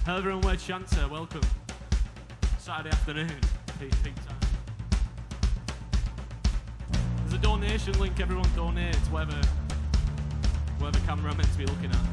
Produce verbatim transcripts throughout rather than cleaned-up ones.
Hello everyone, we're Chncer, welcome. Saturday afternoon, peak, peak time. There's a donation link, everyone donates, whatever, whatever camera I'm meant to be looking at.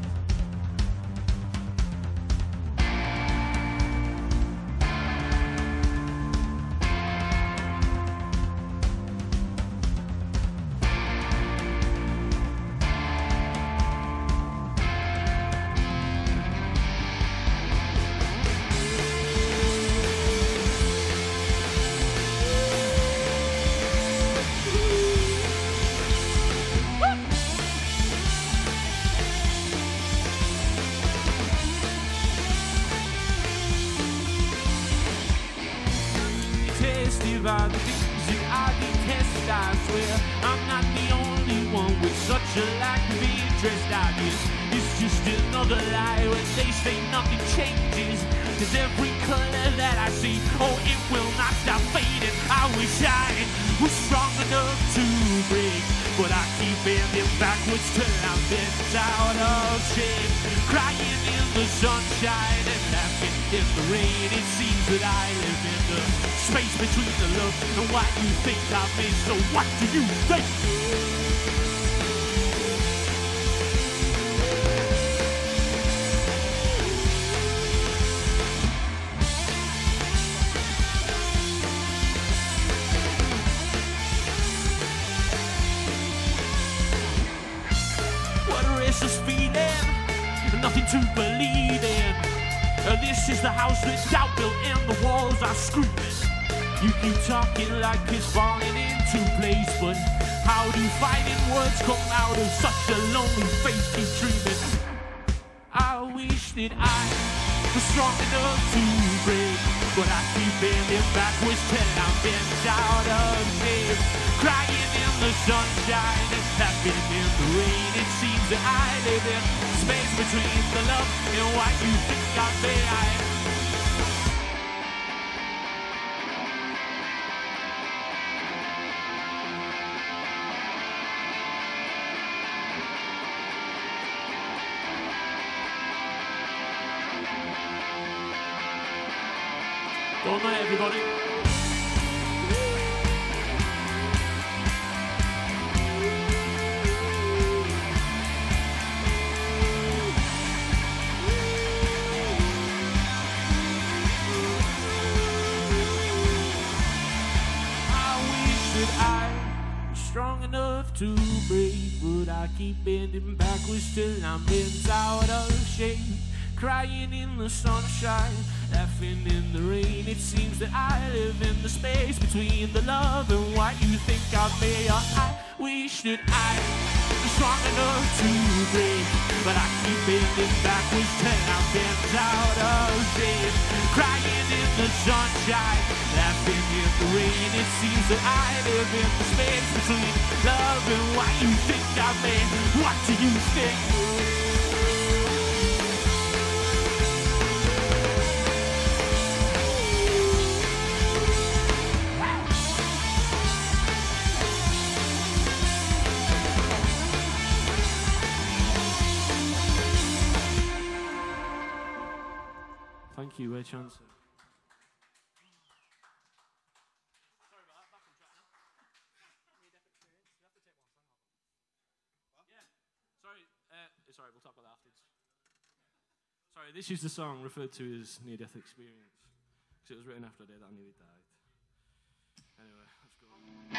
By the things that I detest, I swear I'm not the only one with such a lack of interest. I guess it's just another lie when they say nothing changes. Cause every color that I see, oh, it will not stop fading. I wish I was strong enough to break, but I keep bending backwards till I'm bent out of shape. Crying in the sunshine and laughing in the rain. It seems that I live in the space between the love and what you think I made. So what do you think? What a restless feeling, nothing to believe in. Uh, this is the house that's doubt built and the walls are screaming. You keep talking like it's falling into place, but how do fighting words come out of such a lonely face? Keep dreaming. I wish that I was strong enough to break, but I keep bending backwards till I'm bent out of shape. Crying in the sunshine and laughing in the rain. It seems that I live in space between the love and what you think I may. I Don't know everybody. Strong enough to break, but I keep bending backwards till I'm bent out of shape. Crying in the sunshine, laughing in the rain. It seems that I live in the space between the love and what you think of me. I wish that I was strong enough to break, but I keep bending backwards till I'm bent out of shape. Crying in the sunshine, laughing in the rain. It seems that I live in the space between love and what you think of me. What do you think? Thank you, we're Chncer. Sorry about that, back on track now. Near-death experience. You have to take one song off. What? Yeah. Sorry, uh, sorry, we'll talk about that afterwards. Sorry, this is the song referred to as Near-Death Experience, because it was written after a day that I nearly died. Anyway, let's go.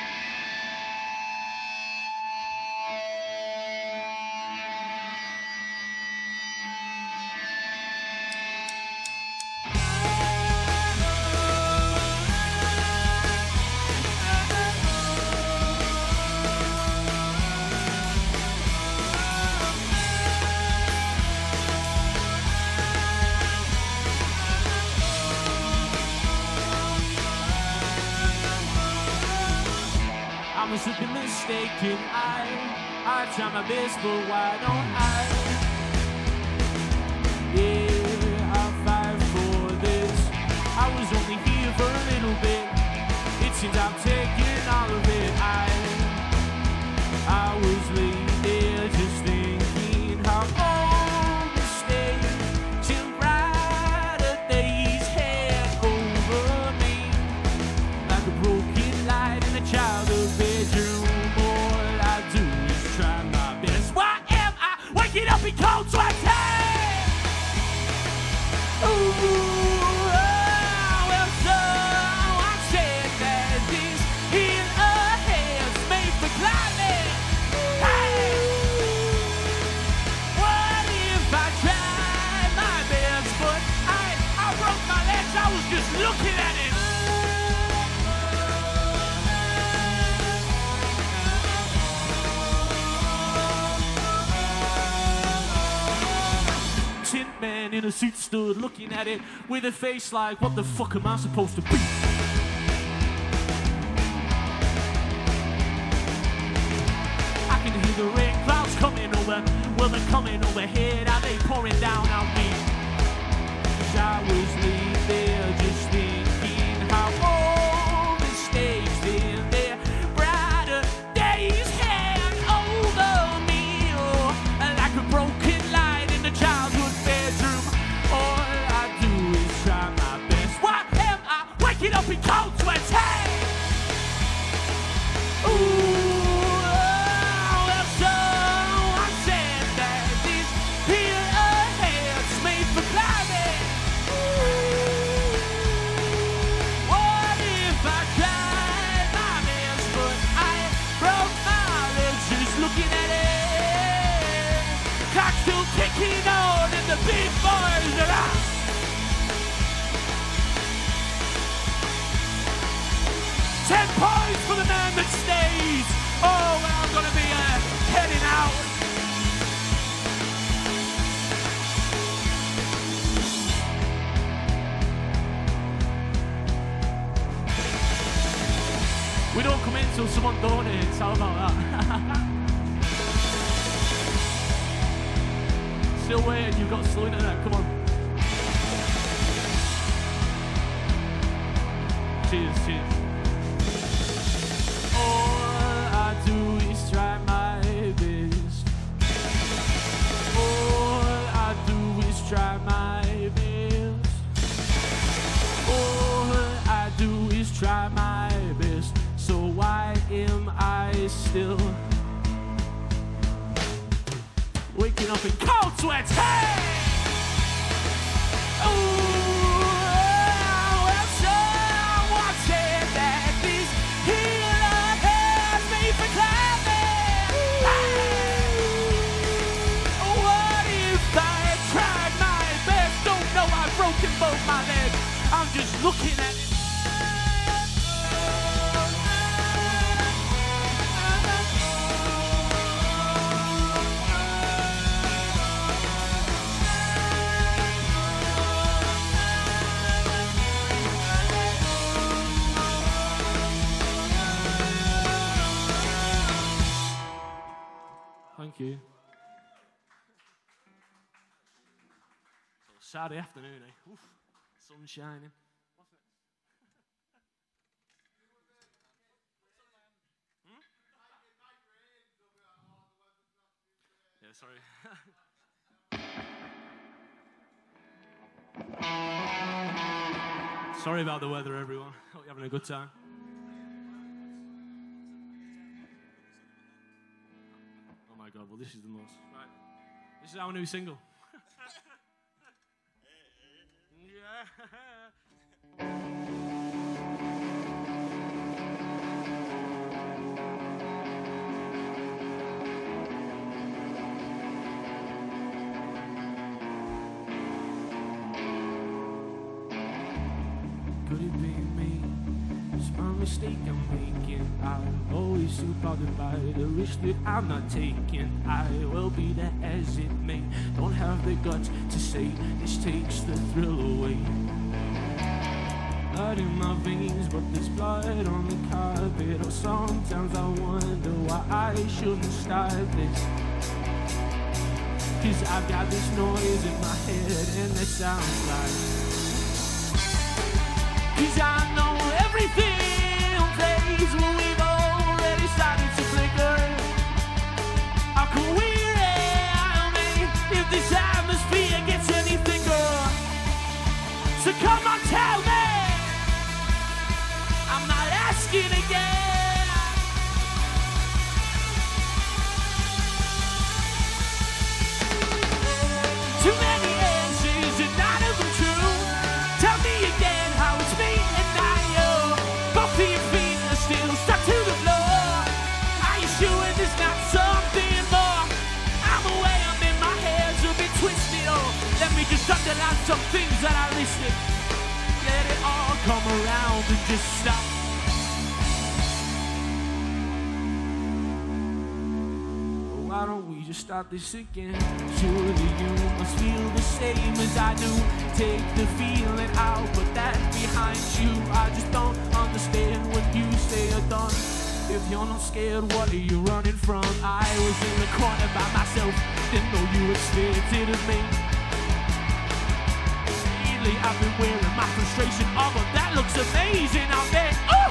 I must have been mistaken. I, I try my best, but why don't I? Yeah, I'll fight for this. I was only here for a little bit. It seems I've taken all of it. I, I was laying there just thinking how all mistakes seem right. tin man in a suit stood looking at it with a face like, what the fuck am I supposed to be? I can hear the rain clouds coming over. Well, they're coming overhead. Are they pouring down on me? 'Cause I was laying there just thinking how all mistakes in their brighter days hang over me. Oh, like a broken light in the childhood bedroom. All I do is try my best. Why am I waking up in cold sweats? Hey! Ooh. Kicking on and the big boys are out. Ten points for the man that stays. Oh, well, I'm gonna be uh, heading out. We don't come in till someone donates. How about that? Still waiting, you've got slow internet, come on. Cheers, cheers. All I do is try my best. All I do is try my best. All I do is try my best. So why am I still waking up in cold sweats? Hey! Ooh, well, someone said that this healer has me for climbing. What if I tried my best? Don't know I've broken both my legs. I'm just looking at it. Thank you. So Saturday afternoon, eh? Oof, sun shining. What's it? Hmm? Yeah, sorry. Sorry about the weather, everyone. Hope you're having a good time. Oh my God, well this is the most. Right. This is our new single. Yeah. Could it be me? It's my mistake I'm making. I'm always too bothered by the risk that I'm not taking. I will be there as it may. Don't have the guts to say this takes the thrill away. Blood in my veins, but there's blood on the carpet. Oh, sometimes I wonder why I shouldn't start this. Cause I've got this noise in my head and it sounds like. Cause I know everything plays when we've already started to flicker. How can we me if this atmosphere gets any thicker? So come on, tell me. I'm not asking again. Too many answers and none of them true. Tell me again how it's me and not you. Both of your feet are still stuck to the floor. Are you sure there's not something more? I'm away, I'm in my head's a bit twisted. Oh, let me just underline some things that I listed. Let it all come around and just stop. Why don't we just start this again? Surely you must feel the same. same as I do. Take the feeling out, put that behind you. I just don't understand what you say or done. If you're not scared, what are you running from? I was in the corner by myself, didn't know you expected of me. Lately I've been wearing my frustration armor, that looks amazing out there. Oh!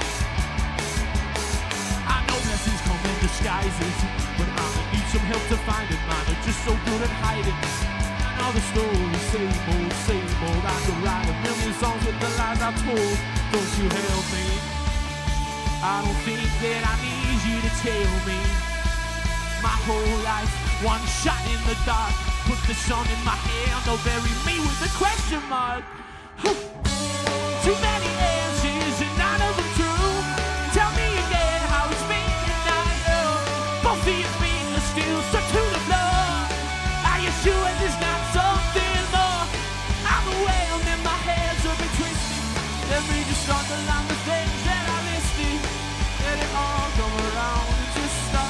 I know blessings come in disguises, but I'ma need some help to find it. Mine are just so good at hiding. And all the stories, same old, same old. I could write a million songs with the lies I told. Don't you help me? I don't think that I need you to tell me. My whole life, one shot in the dark. Put the sun in my hand, they'll bury me with a question mark. Too many answers and none of them true. Tell me again how it's been and I know. Both of your feet are still stuck to the floor. Are you sure there's not something more? I'm overwhelmed and my hands are been twisted. Let me just underline the things that I listed. Let it all come around and just stop.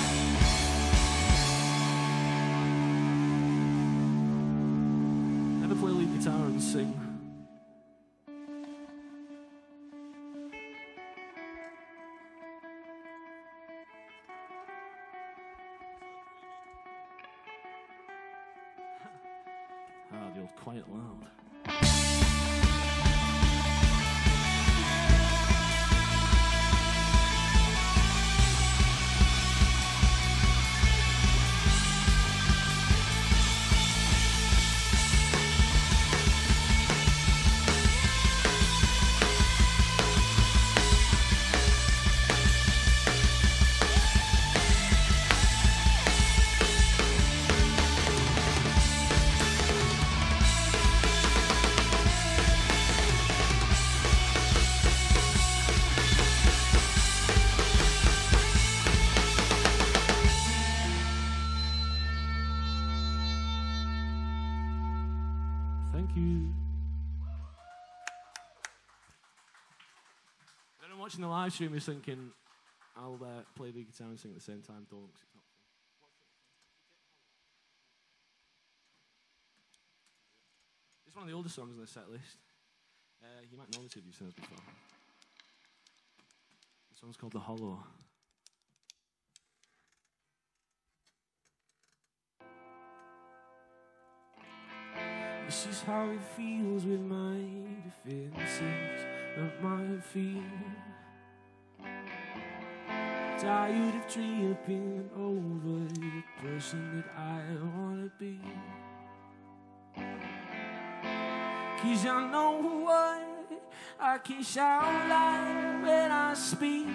Never play lead guitar and sing. Ah, the old quiet loud. Thank you. If anyone watching the live stream is thinking, I'll uh, play the guitar and sing at the same time, don't, 'cause it's not fun. It's one of the oldest songs on the set list. Uh, you might know this if you've seen this before. This one's called The Hollow. This is how it feels with my defenses at my feet. Tired of tripping over the person that I wanna be. 'Cause I know what I can sound like when I speak.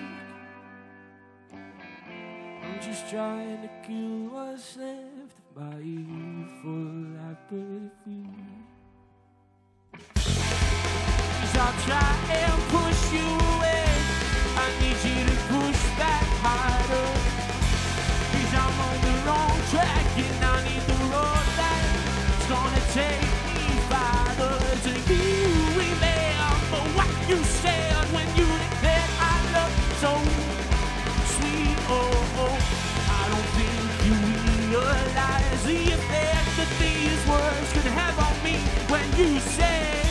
I'm just trying to kill what's left by youthful apathy. 'Cause I'll try and push you away. I need you to push back harder. 'Cause I'm on the wrong track and I need the road that's gonna take me farther. Do you remember what you said when you declared I love so sweet? Oh, oh, I don't think you realize the effect that these words could have on me when you say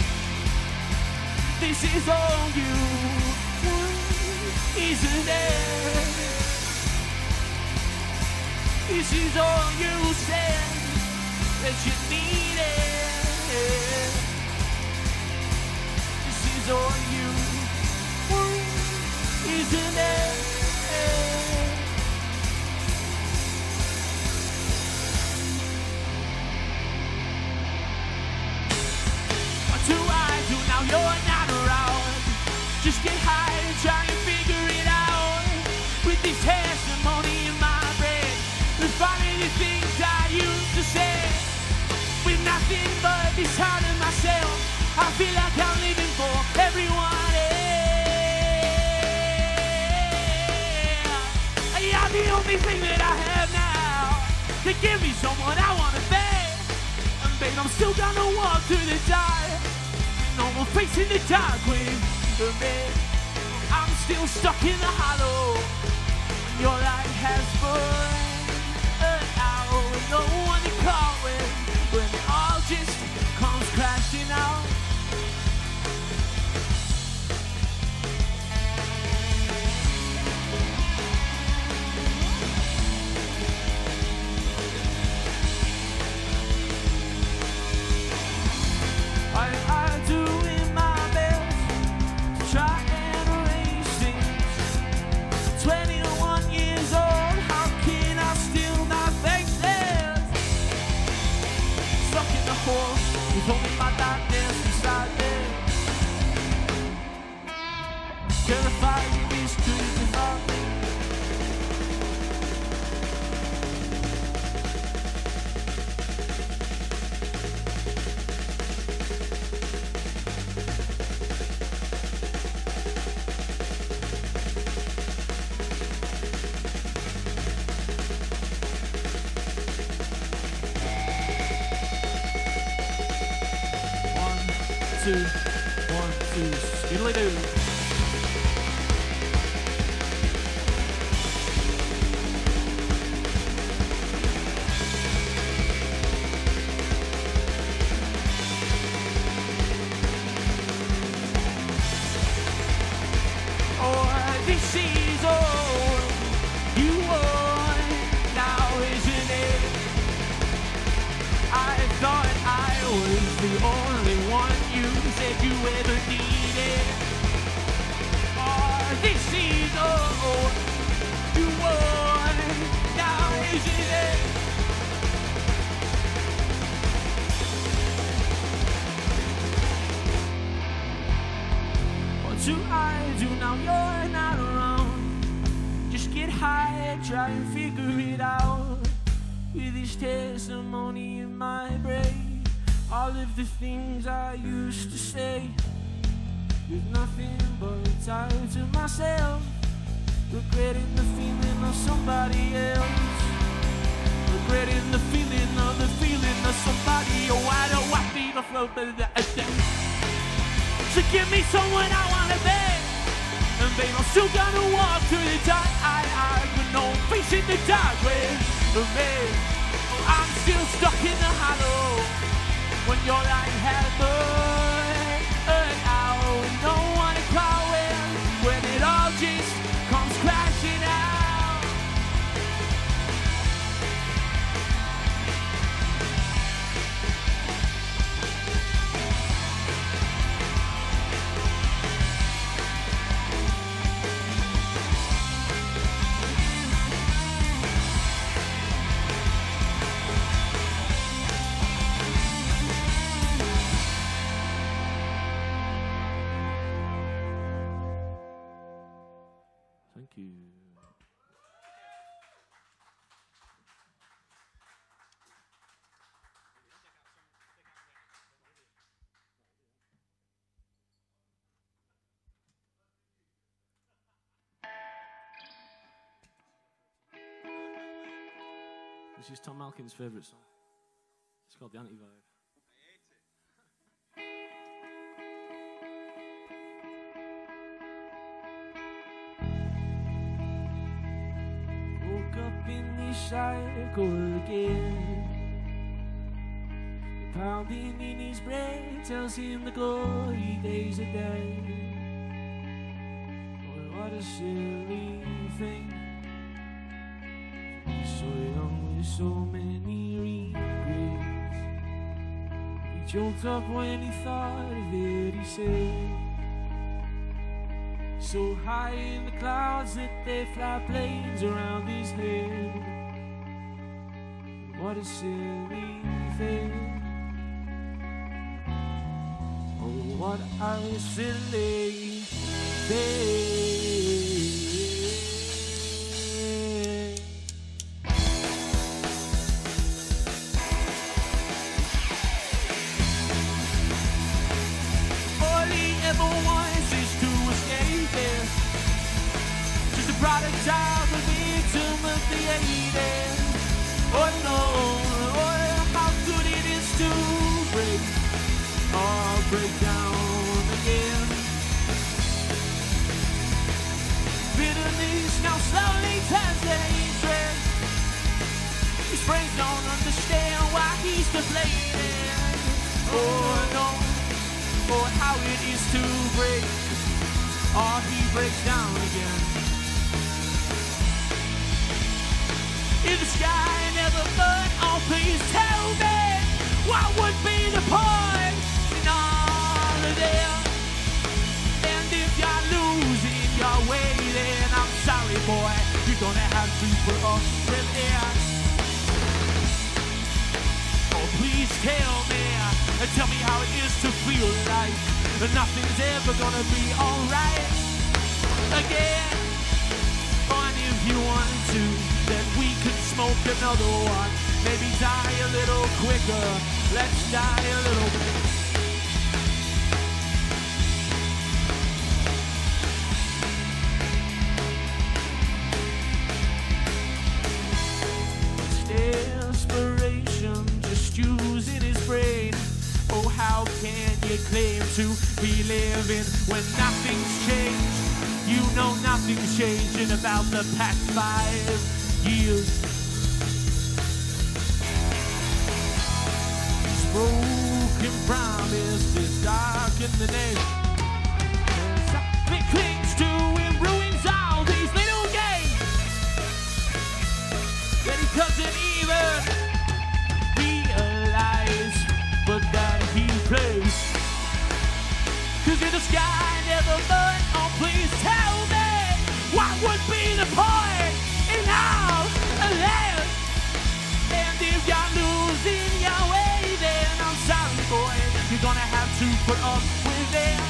this is all you want, isn't it? This is all you said that you needed. This is all you want, isn't it? What do I do now you're not around? Just get high and try and figure it out. With this testimony in my brain, with funny things I used to say. With nothing but this heart in myself, I feel like I'm living for everyone else. You're the only thing that I have now to give me someone I wanna be. And babe, I'm still gonna walk through the dark. No more facing the dark with me. I'm still stuck in the hollow. Your light has burned out. No one to call with. When it all just With only my darkness beside me. Terrified of these trees without me. Two, one, two, skiddly doo. Oh, this is all you want now, isn't it? I thought I was the only one you said you ever needed. Oh, this is all you want now, isn't it? What do I do now you're not around? Just get high and try and figure it out. With this testimony in my brain, all of the things I used to say, with nothing but time to myself, regretting the feeling of somebody else, regretting the feeling of the feeling of somebody. Oh, why do I feel the flow? So give me someone I wanna be, and babe, I'm still gonna walk through the dark. I, I, with no face in the dark with me. I'm still stuck in the hollow when your light has burned out. No one to call with when it all just comes crashing out. Thank you. This is Tom Malkin's favourite song. It's called The Anti-Vibe. Up in this cycle again, the pounding in his brain tells him the glory days are dead. Boy, what a silly thing, he's so young with so many regrets. He choked up when he thought of it, he said, so high in the clouds that they fly planes around his head. What a silly thing. Oh, what a silly thing. All he ever wants is to escape it. Just a product child, a victim of the eighties. Oh no, oh how good it is to break, or break down again. Bitterness now slowly turns to hatred. His brains don't understand why he's to blame. Oh no, oh how it is to break, or he breaks down again. If the sky never burned, oh please tell me, what would be the point in all of this? And if you're losing your way, then I'm sorry boy, you're gonna have to put up with it. Oh please tell me, tell me how it is to feel like nothing's ever gonna be alright again. And if you want to, then we could smoke another one. Maybe die a little quicker. Let's die a little bit. Desperation, just using his brain. Oh, how can you claim to be living when nothing's changed? You know nothing's changed in about the past five years. This broken promise is dark in the name. Something clings to and ruins all these little games that he doesn't even realize, but that he plays. Cause if the sky never burned, oh please tell me, what would be the point in all of that? And if you're losing your way, then I'm sorry boy, you're gonna have to put up with it.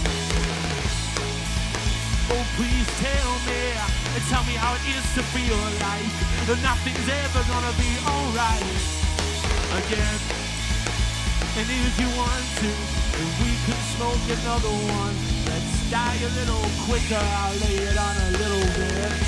Oh please tell me, tell me how it is to feel like nothing's ever gonna be alright again. And if you want to, then we could smoke another one. Let's die a little quicker, I'll lay it on a little bit.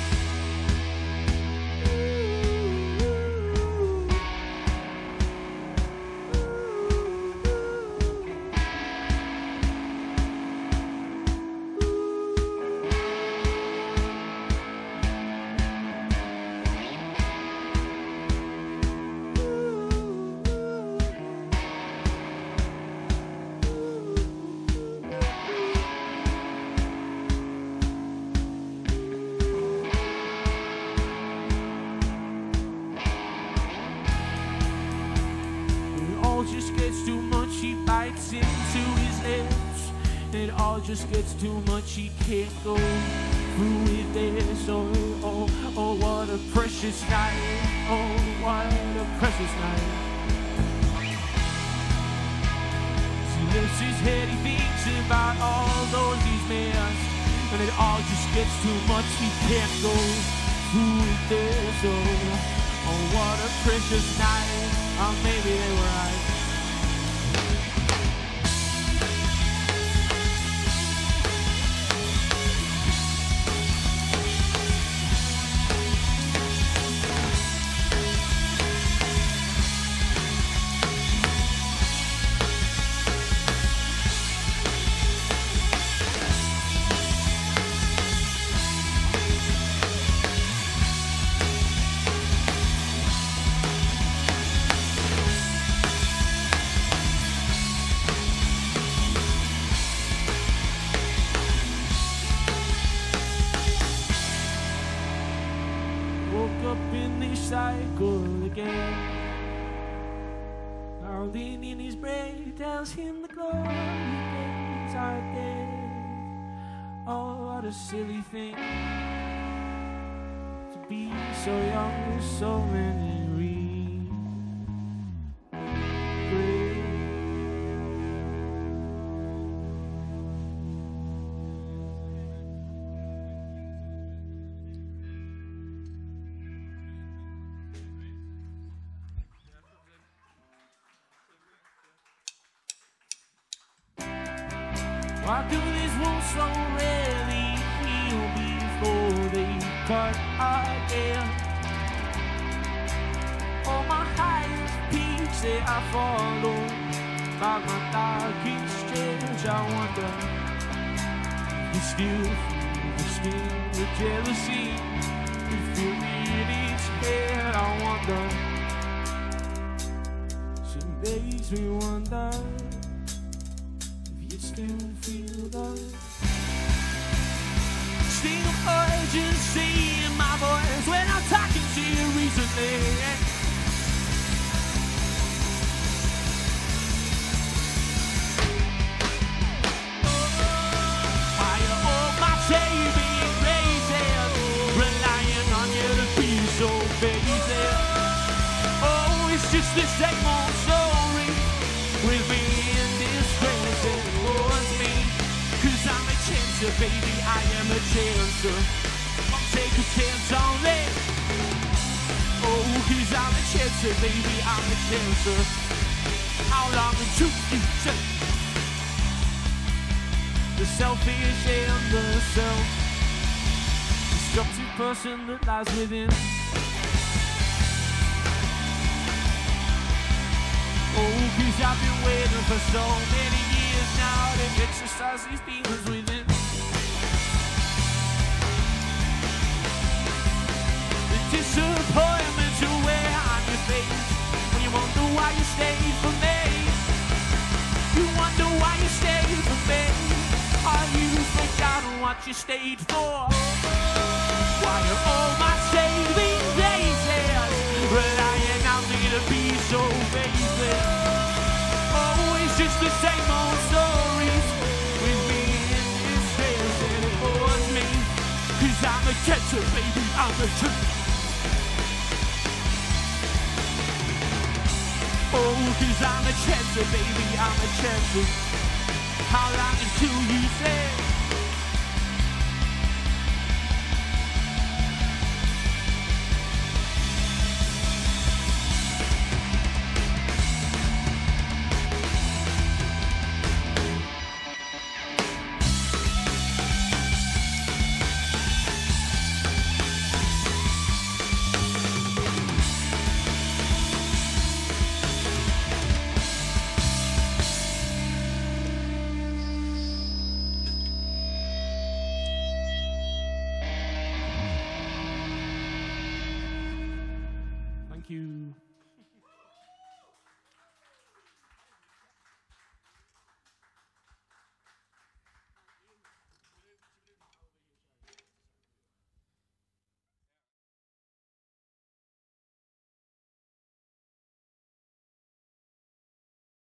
Just gets too much, he bites into his lips. It all just gets too much, he can't go through with this. Oh, oh, oh, what a precious night. Oh, what a precious night. He lifts his head, he thinks about all those he's missed. And it all just gets too much, he can't go through with this. Oh, oh, what a precious night. Oh, maybe they were right. In this cycle again, Darling in his brain tells him the glory days are dead. Oh, what a silly thing to be so young with so many why do these wounds so rarely heal before they cut again? Oh, my highest peaks that I follow, like my darkest change, I wonder you still feel the sting of jealousy, you feel me in each head, I wonder. She makes me wonder you still feel the sting of urgency in my voice when I'm talking to you recently. Why you all my saving graces, relying on you to be so basic. Oh, it's just the same old story with me. Chncer, baby, I am a Chncer. Won't take a chance on me. Oh, cause I'm a Chncer, baby, I'm a Chncer. How long until you say the selfish and the self destructive person that lies within? Oh, cause I've been waiting for so many years now to exercise these demons within. The disappointment to wear on your face when you wonder why you stayed for me. You wonder why you stayed for me. Are you forgotten what you stayed for? Why are all my saving days here? But I ain't not gonna be so basic. Always just the same old stories with me in this face, and it bores me. Cause I'm a Chncer, baby, I'm a Chncer. Oh, cause I'm a Chncer, baby, I'm a Chncer. How long until you say